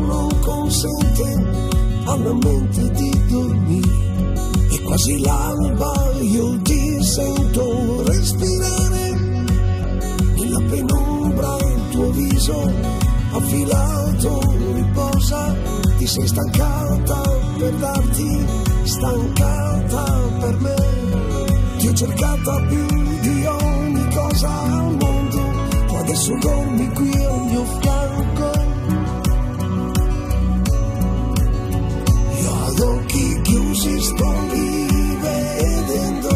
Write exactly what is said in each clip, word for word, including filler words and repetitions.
non consente alla mente di dormire. E quasi l'alba io ti sento respirare nella penombra, il tuo viso affilato riposa. Ti sei stancata per darti, stancata per me. Ti ho cercata più di ogni cosa al mondo, tu adesso dormi qui al mio fianco. Io ad occhi chiusi sto rivedendo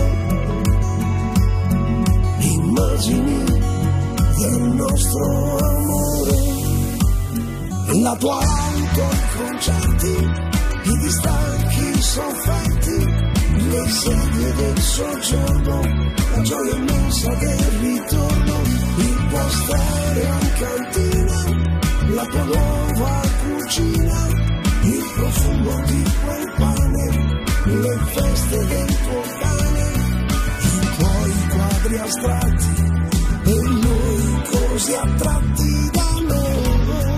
immagini del nostro amore. La tua auto, i concerti, i distacchi sofferti, le sedie del soggiorno, la gioia immensa del ritorno, il tuo stereo in cantina, la tua nuova cucina, il profumo di quel pane, le feste del tuo cane, i tuoi quadri astratti e noi così attratti da noi.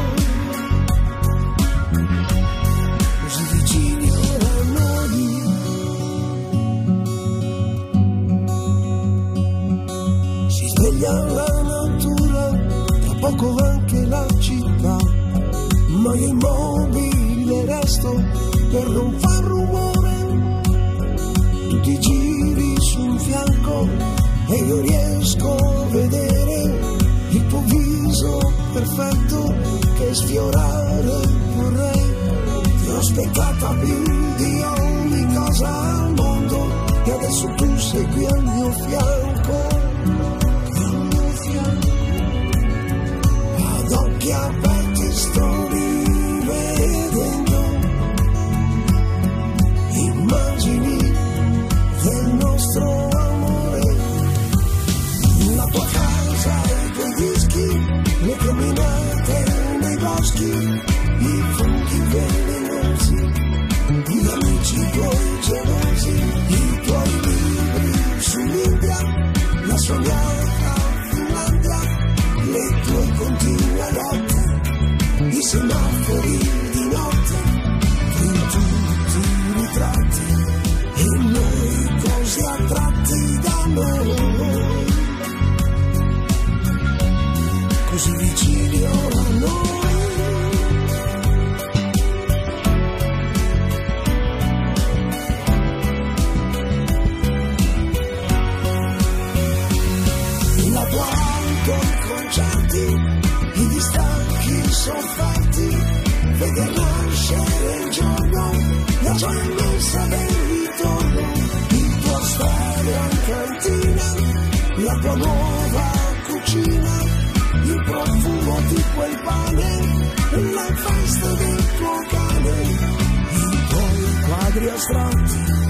La natura, tra poco anche la città, ma io immobile resto per non far rumore. Tu ti giri sul fianco e io riesco a vedere il tuo viso perfetto che sfiorare vorrei. Ti ho aspettata più di ogni cosa al mondo e adesso tu sei qui al mio fianco. Ad occhi aperti sto rivedendo immagini del nostro amore. La tua casa, i tuoi dischi, le camminate nei boschi, i funghi velenosi, gli amici tuoi gelosi, i tuoi libri sull'India, la sognata Finlandia, le tue continue lotte, i semafori di notte, in tutti i ritratti, e noi così attratti da noi, così vicini ora a noi. La tua auto, i concerti, i distacchi sofferti, veder nascere il giorno, la gioia immensa del ritorno, il tuo stereo in cantina, la tua nuova cucina, il profumo di quel pane, le feste del tuo cane, i tuoi quadri astratti